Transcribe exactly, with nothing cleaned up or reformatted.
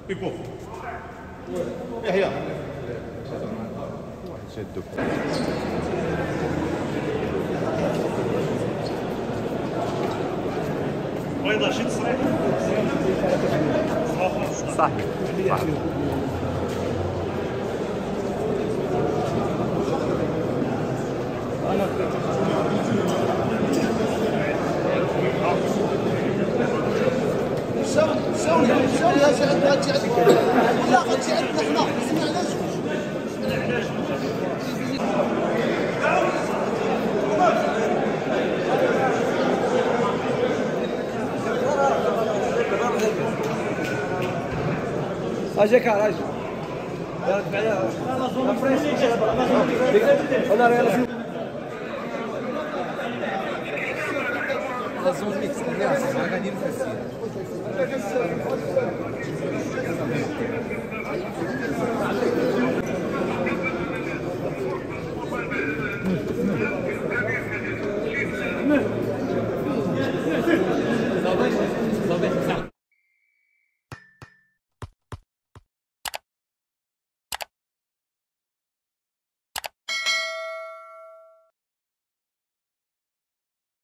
بيكو يحيى شدو بيضة شي تصريح صح صح ساوني ساوني هاجي عندنا هاجي عندنا لا غتجي عندنا حنا سمع علاش اجي كار اجي انا راه لا زون ميكس غادي نفسي